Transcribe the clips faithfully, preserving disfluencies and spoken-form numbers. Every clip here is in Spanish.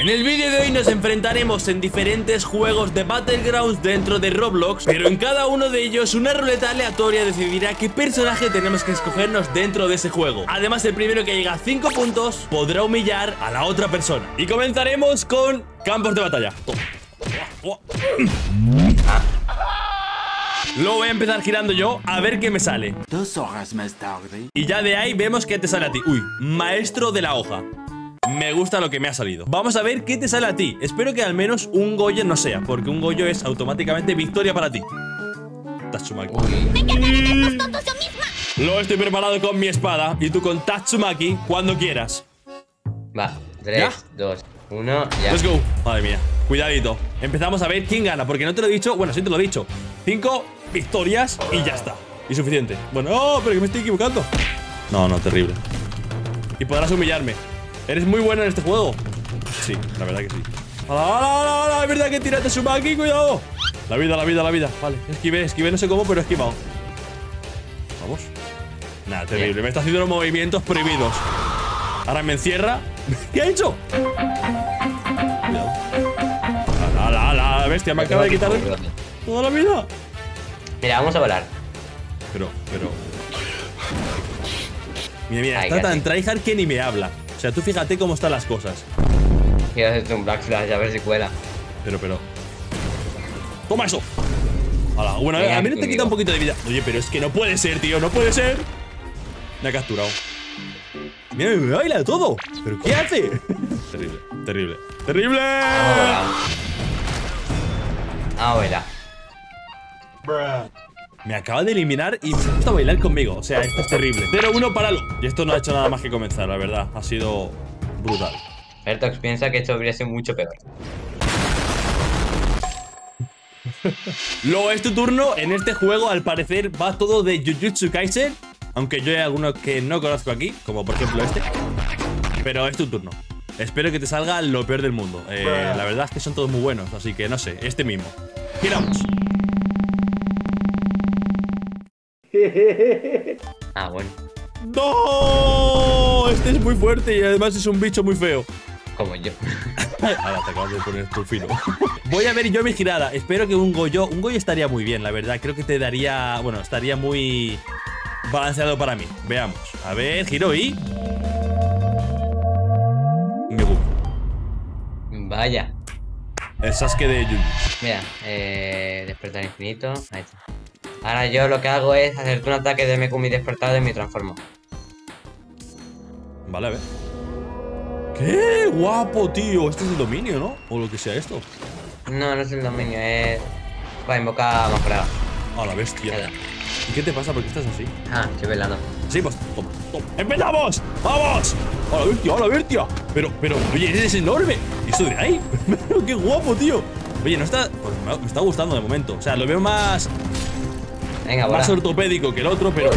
En el vídeo de hoy nos enfrentaremos en diferentes juegos de Battlegrounds dentro de Roblox, pero en cada uno de ellos una ruleta aleatoria decidirá qué personaje tenemos que escogernos dentro de ese juego. Además, el primero que llega a cinco puntos podrá humillar a la otra persona. Y comenzaremos con campos de batalla. Lo voy a empezar girando yo a ver qué me sale. Dos horas más tarde. Y ya de ahí vemos qué te sale a ti. Uy, maestro de la hoja. Me gusta lo que me ha salido. Vamos a ver qué te sale a ti. Espero que al menos un Goyo no sea, porque un Goyo es automáticamente victoria para ti. Tatsumaki. ¡Me encargaré de estos tontos yo misma! Lo estoy preparado con mi espada y tú con Tatsumaki cuando quieras. Va, tres, dos, uno, ya. Let's go. Madre mía, cuidadito. Empezamos a ver quién gana, porque no te lo he dicho. Bueno, sí te lo he dicho. Cinco victorias y ya está. Y suficiente. Bueno, oh, pero que me estoy equivocando. No, no, terrible. Y podrás humillarme. ¿Eres muy bueno en este juego? Sí, la verdad que sí. ¡Hala, hala, hala, hala! Es verdad que tira Tatsumaki, cuidado. La vida, la vida, la vida. Vale, esquivé, esquivé, no sé cómo, pero he esquivado. Vamos. Nada, terrible. Bien. Me está haciendo los movimientos prohibidos. Ahora me encierra. ¿Qué ha hecho? Cuidado. ¡Hala, hala, hala! La bestia me acaba de quitar toda la vida. Mira, vamos a volar. Pero, pero... Mira, mira, Ay, está tan casi. tryhard que ni me habla. O sea, tú fíjate cómo están las cosas. Quiero hacerte un backslash a ver si cuela. Pero, pero... ¡Toma eso! Hala, bueno, Venga, a mí no te conmigo. quita un poquito de vida. Oye, pero es que no puede ser, tío, no puede ser. Me ha capturado. Mira, me baila todo. ¿Pero qué hace? Terrible, terrible, terrible. Vamos a volar. Vamos a volar. Me acaba de eliminar y se ha puesto a bailar conmigo. O sea, esto es terrible. Cero uno, páralo. Y esto no ha hecho nada más que comenzar, la verdad. Ha sido brutal. Vertox piensa que esto habría sido mucho peor. Luego es tu turno. En este juego, al parecer, va todo de Jujutsu Kaisen. Aunque yo hay algunos que no conozco aquí, como por ejemplo este. Pero es tu turno. Espero que te salga lo peor del mundo. Eh, la verdad es que son todos muy buenos, así que no sé, este mismo. Giramos. Ah, bueno. ¡No! Este es muy fuerte y además es un bicho muy feo. Como yo. Ahora te acabas de poner tu filo. Voy a ver yo mi girada. Espero que un Goyo. Un Goyo estaría muy bien, la verdad. Creo que te daría. Bueno, estaría muy balanceado para mí. Veamos. A ver, giro y. Me gusta. Vaya. El Sasuke de Yuji. Mira, eh, despertar infinito. Ahí está. Ahora yo lo que hago es hacerte un ataque de Megumi despertado y me transformo. Vale, a ver. ¡Qué guapo, tío! Este es el dominio, ¿no? O lo que sea esto. No, no es el dominio, es para invocar mejorada. A la bestia. Ya. ¿Y qué te pasa? ¿Por qué estás así? Ah, estoy velando. Sí, pues, toma, toma. ¡Empezamos! ¡Vamos! ¡A la bestia, a la bestia! Pero, pero, oye, ese es enorme. ¿Y eso de ahí? ¡Qué guapo, tío! Oye, no está... Pues me, me está gustando de momento. O sea, lo veo más... Venga, vola. Más ortopédico que el otro, pero...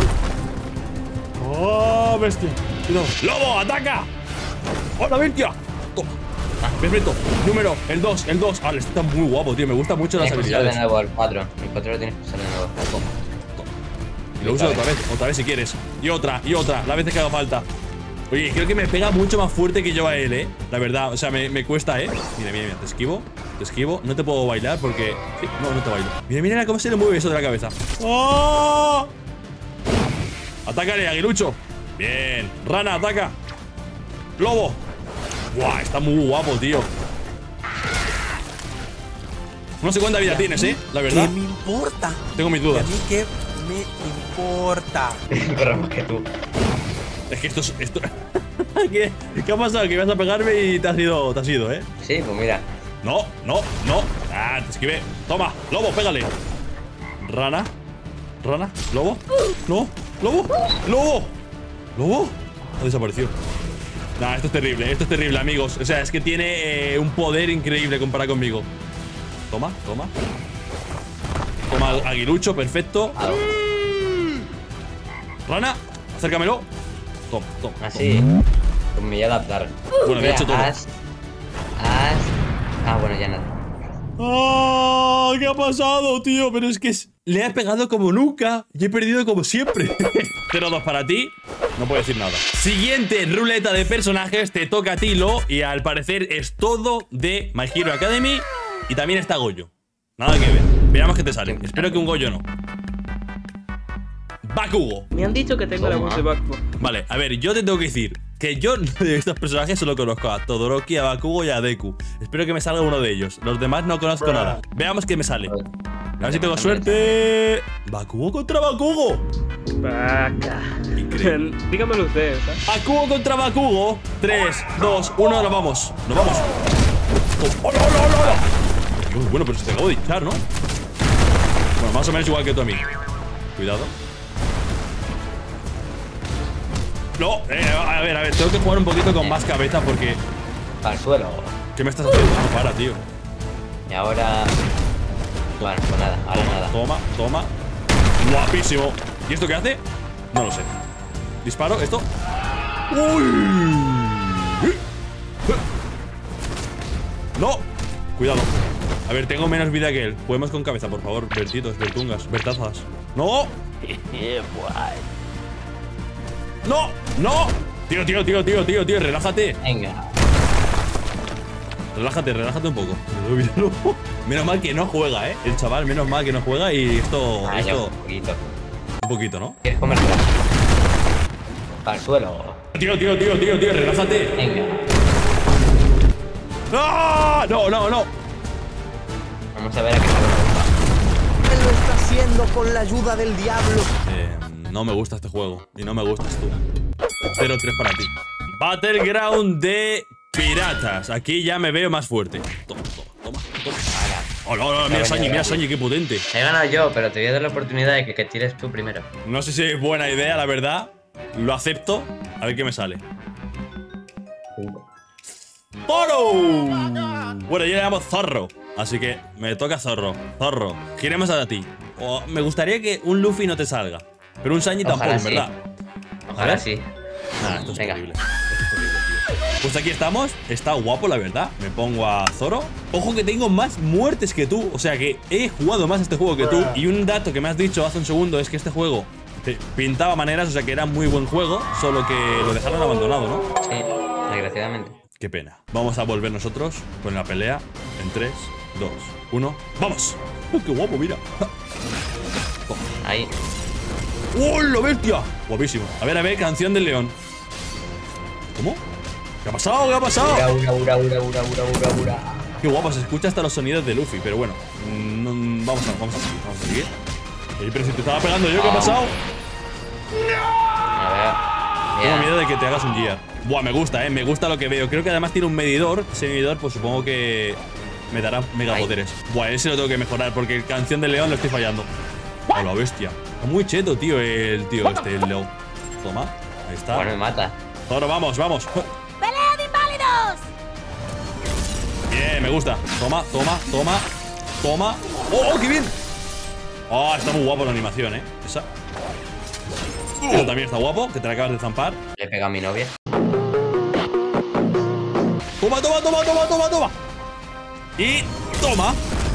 ¡Oh, bestia! Cuidado. ¡Lobo, ataca! ¡Oh, la bestia! Toma. Ah, perfecto. Número, el dos, el dos. Ah, este está muy guapo, tío. Me gustan mucho las Tienes que usar de habilidades. nuevo el cuatro. El cuatro lo tienes que usar de nuevo. Toma, toma. Y lo uso otra vez, otra vez si quieres. Y otra, y otra, las veces que haga falta. Oye, creo que me pega mucho más fuerte que yo a él, eh. La verdad, o sea, me, me cuesta, eh. Mira, mira, mira, te esquivo, te esquivo. No te puedo bailar porque... Sí, no, no te bailo. Mira, mira cómo se le mueve eso de la cabeza. ¡Oh! Atácale, aguilucho. Bien. Rana, ataca. Lobo. Buah, está muy guapo, tío. No sé cuánta vida tienes, eh. La verdad. ¿Qué me importa? Tengo mis ¿Y a dudas. mí qué me importa? Corre más que tú. Es que esto es... Esto... ¿Qué, ¿Qué ha pasado? Que ibas a pegarme y te has ido, te has ido, ¿eh? Sí, pues mira. No, no, no. Ah, te esquivé. Toma, lobo, pégale. Rana. Rana. Lobo. No. Lobo. Lobo. Lobo. Ha desaparecido. Nah, esto es terrible. Esto es terrible, amigos. O sea, es que tiene eh, un poder increíble comparado conmigo. Toma, toma. Toma, aguilucho, perfecto. Rana, acércamelo. Toma, toma. Así. Pues me voy a adaptar. Bueno, de hecho todo. As, as. Ah, bueno, ya nada. ¡Ah! ¿Qué ha pasado, tío? Pero es que es... le he pegado como nunca y he perdido como siempre. cero dos para ti. No puedo decir nada. Siguiente ruleta de personajes. Te toca a ti, Lo. Y al parecer es todo de My Hero Academy. Y también está Goyo. Nada que ver. Veamos qué te sale. Espero que un Goyo no. Bakugo. Me han dicho que tengo la voz de Bakugo. Vale, a ver, yo te tengo que decir que yo de estos personajes solo conozco a Todoroki, a Bakugo y a Deku. Espero que me salga uno de ellos. Los demás no conozco nada. Veamos qué me sale. A ver si tengo suerte. Bakugo contra Bakugo. Vaca. Increíble. Dígamelo ustedes, ¿eh? Bakugo contra Bakugo. tres, dos, uno, nos vamos. Nos vamos. ¡Oh, no, no, no, no! Dios, bueno, pero se te acabo de hinchar, ¿no? Bueno, más o menos igual que tú a mí. Cuidado. No, eh, a ver, a ver, tengo que jugar un poquito con más cabeza porque... Al suelo. ¿Qué me estás haciendo? No para, tío. Y ahora... Bueno, pues nada, ahora Toma, nada. toma, toma. Guapísimo. ¿Y esto qué hace? No lo sé. Disparo, esto. ¡Uy! No. Cuidado. A ver, tengo menos vida que él. Juguemos con cabeza, por favor. Vertitos, vertungas, vertazas. ¡No! ¡No! ¡No! Tío, tío, tío, tío, tío, tío, relájate. Venga. Relájate, relájate un poco. Menos mal que no juega, ¿eh? El chaval, menos mal que no juega y esto... Ah, ya, esto un poquito. un poquito, ¿no? ¿Quieres comértela? Al suelo. Tío, tío, tío, tío, tío, relájate. Venga. ¡Ah! No, no, no. Vamos a ver a qué sale. Él lo está haciendo con la ayuda del diablo. Eh, no me gusta este juego. Y no me gustas tú. cero tres para ti. Battleground de piratas. Aquí ya me veo más fuerte. Toma, toma, toma, toma. Oh, no, no, mira Sanji, mira Sanji, qué potente. He ganado yo, pero te voy a dar la oportunidad de que, que tires tú primero. No sé si es buena idea, la verdad. Lo acepto. A ver qué me sale. ¡Zoro! Bueno, yo le llamo Zorro. Así que me toca Zorro. Zorro, giremos a ti. Oh, me gustaría que un Luffy no te salga. Pero un Sanji tampoco, Ojalá en sí. verdad. Ojalá ¿Vale? sí. Nah, esto es Venga. terrible. Esto es terrible, tío. Pues aquí estamos. Está guapo, la verdad. Me pongo a Zoro. Ojo que tengo más muertes que tú. O sea que he jugado más este juego que tú. Y un dato que me has dicho hace un segundo es que este juego te pintaba maneras, o sea que era muy buen juego. Solo que lo dejaron abandonado, ¿no? Sí, desgraciadamente. Qué pena. Vamos a volver nosotros con la pelea en tres, dos, uno. ¡Vamos! ¡Oh, qué guapo, mira! Ahí. ¡Oh, la bestia! Guapísimo. A ver, a ver, canción del león. ¿Cómo? ¿Qué ha pasado? ¿Qué ha pasado? Ura, ura, ura, ura, ura, ura, ura, ura. Qué guapo, se escucha hasta los sonidos de Luffy. Pero bueno, mm, vamos a, vamos a seguir, vamos a seguir. Oye, pero si te estaba pegando yo, ¿qué ha pasado? A ver. Tengo Mira. miedo de que te hagas un gear. Buah, me gusta, eh, me gusta lo que veo. Creo que además tiene un medidor. Ese medidor, pues supongo que me dará megapoderes. Buah, ese lo tengo que mejorar porque el canción del león lo estoy fallando. A la bestia. Está muy cheto, tío, el tío este, el león. Toma, ahí está. Bueno, me mata. Ahora vamos, vamos. ¡Pelea de inválidos! Bien, me gusta. Toma, toma, toma, toma. ¡Oh, oh, qué bien! Oh, está muy guapo la animación, eh. Esa. Eso también está guapo, que te la acabas de zampar. Le pega a mi novia. Toma, toma, toma, toma, toma, toma. Y toma.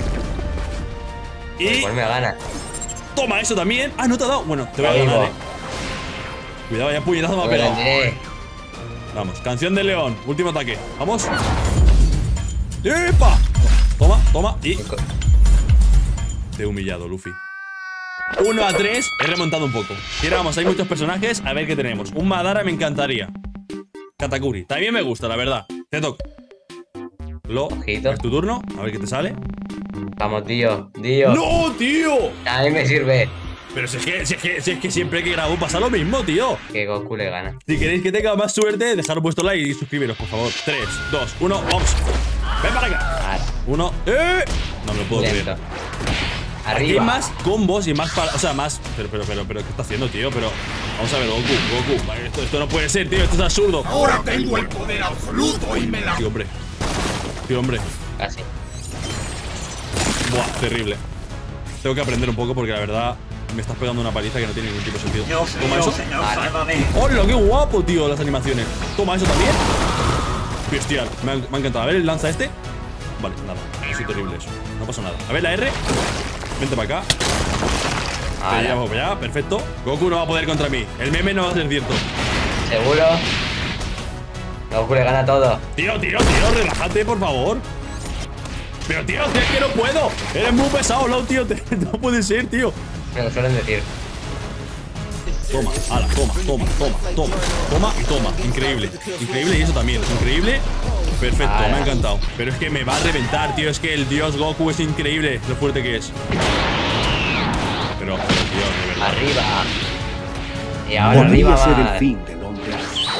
Y Igual me gana. toma eso también. Ah, no te ha dado. Bueno, te voy a Ahí ganar, va. eh. Cuidado, ya puñetazo me ha pegado. Grande. Vamos, canción del león. Último ataque. Vamos. ¡Epa! Toma, toma. Y te he humillado, Luffy. uno a tres. He remontado un poco. Mira, vamos, hay muchos personajes. A ver qué tenemos. Un Madara me encantaría. Katakuri. También me gusta, la verdad. Te toca. Lo. Ojito. Es tu turno. A ver qué te sale. Vamos, tío. Tío. ¡No, tío! A mí me sirve. Pero si es que, si es que, si es que siempre que grabo pasa lo mismo, tío. Que Goku le gana. Si queréis que tenga más suerte, dejad vuestro like y suscribiros, por favor. tres, dos, uno, vamos. Ven para acá. Ahora. Uno. ¡Eh! No me lo puedo Lento. creer. Aquí hay Arriba. más combos y más para. O sea, más. Pero, pero, pero, pero, ¿qué está haciendo, tío? Pero. Vamos a ver, Goku, Goku. Vale, esto, esto no puede ser, tío. Esto es absurdo. Ahora tengo el poder absoluto y me la... Tío, hombre. Tío, hombre. Casi. Buah, terrible. Tengo que aprender un poco porque la verdad me estás pegando una paliza que no tiene ningún tipo de sentido. Toma eso. ¡Hola, qué guapo, tío! Las animaciones. Toma eso también. Bestial. Me ha, me ha encantado. A ver, el lanza este. Vale, nada. Ha sido terrible eso. No pasa nada. A ver, la R. Vente para acá. Te Ala. llevo para allá, perfecto. Goku no va a poder contra mí. El meme no va a ser cierto. ¿Seguro? Goku le gana todo. Tío, tío, tío, relájate, por favor. Pero, tío, tío, es que no puedo. Eres muy pesado, Lau, tío. Te- no puede ser, tío. Me lo suelen decir. Toma, ala, toma, toma, toma, toma, toma y toma. Increíble, increíble y eso también. Increíble. Perfecto, Ala. me ha encantado. Pero es que me va a reventar, tío. Es que el dios Goku es increíble lo fuerte que es. Pero, pero, tío, de verdad. Arriba. Y ahora arriba Podría ser el más. fin del hombre.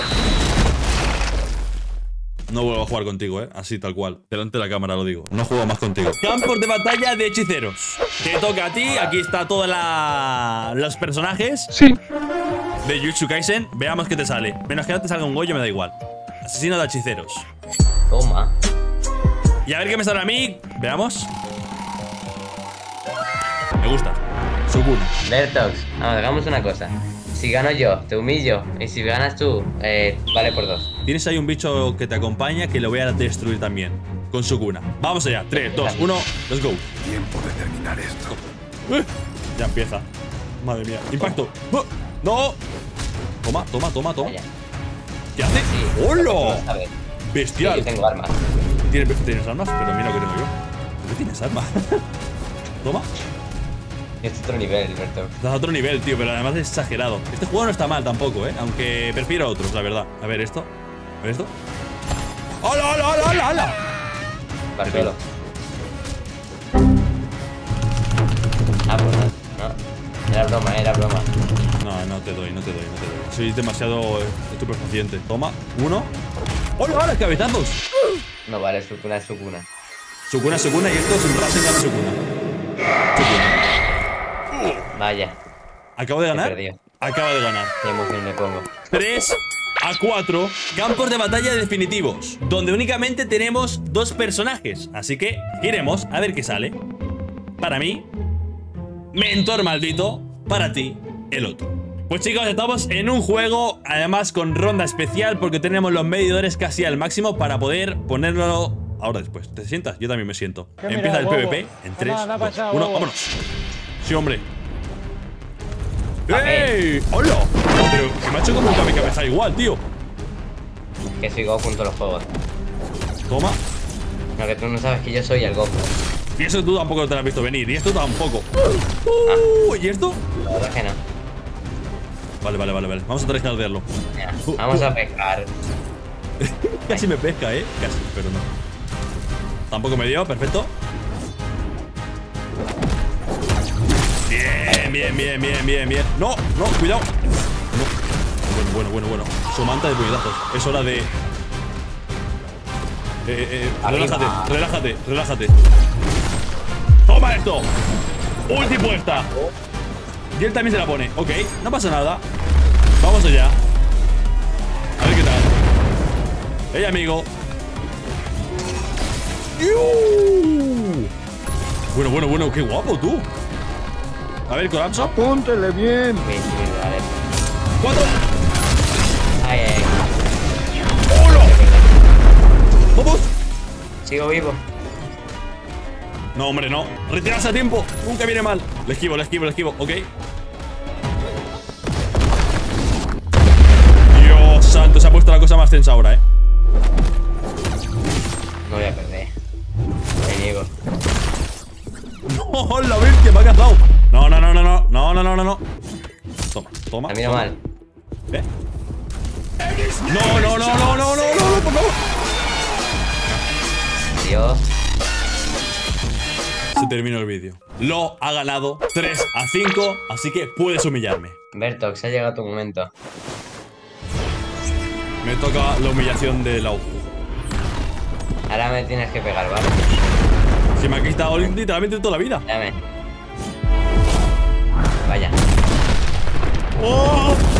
No vuelvo a jugar contigo, ¿eh? Así, tal cual. Delante de la cámara lo digo. No juego más contigo. Campos de batalla de hechiceros. Te toca a ti. Aquí está todos la... los personajes. Sí. De Jujutsu Kaisen. Veamos qué te sale. Menos que no te salga un Goyo, me da igual. Asesino de hechiceros. Toma. Y a ver qué me sale a mí. Veamos. Me gusta. Sukuna. Bertox, vamos, hagamos una cosa. Si gano yo, te humillo. Y si ganas tú, eh, vale por dos. Tienes ahí un bicho que te acompaña que lo voy a destruir también. Con Sukuna. Vamos allá. tres, dos, uno. Let's go. Tiempo de terminar esto. Eh, Ya empieza. Madre mía. Impacto. ¡Oh! ¡No! Toma, toma, toma, toma. Vaya. ¿Qué hace? Sí. ¡Hola! A ver, Bestial. yo tengo armas. ¿Tienes, tienes armas? Pero mira lo que tengo yo. ¿Por qué tienes armas? Toma. Este es otro nivel, Bertox. Estás a otro nivel, tío, pero además es exagerado. Este juego no está mal tampoco, ¿eh? Aunque prefiero otros, la verdad. A ver esto. A ver esto. ¡Hola, hola, hola, hola, hola! Vas solo. Ah, pues no. No. Era broma, era broma. No, no te doy, no te doy, no te doy. Soy demasiado eh, estupefaciente. Toma, uno. ¡Hola, hola, cabezazos! No vale, Sukuna es Sukuna. Sukuna, Sukuna y esto es un Rasengan Sukuna. Sukuna. Vaya, ¿Acabo de ganar? perdido. Acaba de ganar. qué emoción me pongo. tres a cuatro. Campos de batalla definitivos, donde únicamente tenemos dos personajes. Así que iremos a ver qué sale. Para mí, mentor maldito. Para ti, el otro. Pues chicos, estamos en un juego, además con ronda especial, porque tenemos los medidores casi al máximo para poder ponerlo ahora después. ¿Te sientas? Yo también me siento. Empieza el PvP en tres, dos, uno, vámonos. Sí, hombre. ¡Ey! ¡Hola! Pero que me ha hecho como un cabeza igual, tío. Que soy Goku en todos los juegos. Toma. No, que tú no sabes que yo soy el Goku. Y eso tú tampoco te lo has visto venir. Y esto tampoco. Uh, ¿Y esto? La verdad que no. Vale, vale, vale, vale. Vamos a tryhardearlo. Mira, Uh, vamos uh. a pescar. Casi me pesca, ¿eh? Casi, pero no. Tampoco me dio, perfecto. Bien, bien, bien, bien, bien, bien. No, no, cuidado. No. Bueno, bueno, bueno, bueno. Su manta de puñetazos. Es hora de. Eh, eh, Arriba. relájate, relájate, relájate. ¡Toma esto! Ulti puesta. Y él también se la pone. Ok, no pasa nada. Vamos allá. A ver qué tal. ¡Hey, amigo! ¡Iu! Bueno, bueno, bueno, qué guapo tú. A ver, colapso. Apúntele bien. Sí, sí, vale. ¡Cuatro! Ay, ay. ¡Hola! ¡Vamos! Sigo vivo. No, hombre, no. Retirarse a tiempo. Nunca viene mal. Le esquivo, le esquivo, le esquivo. Ok. Dios santo, se ha puesto la cosa más tensa ahora, eh. No voy a perder. Me niego. No, la bestia, me ha cazado. No, no, no, no, no. No, no, no, no, no. Toma, toma. La miro toma. mal. ¿Eh? No, no, no, no, no, no, no, no, por favor. Dios. Se terminó el vídeo. Lo ha ganado tres a cinco, así que puedes humillarme. Bertox, ha llegado tu momento. Me toca la humillación de Lau. Ahora me tienes que pegar, ¿vale? Se me ha quitado literalmente toda la vida. Dame. Vaya. ¡Oh!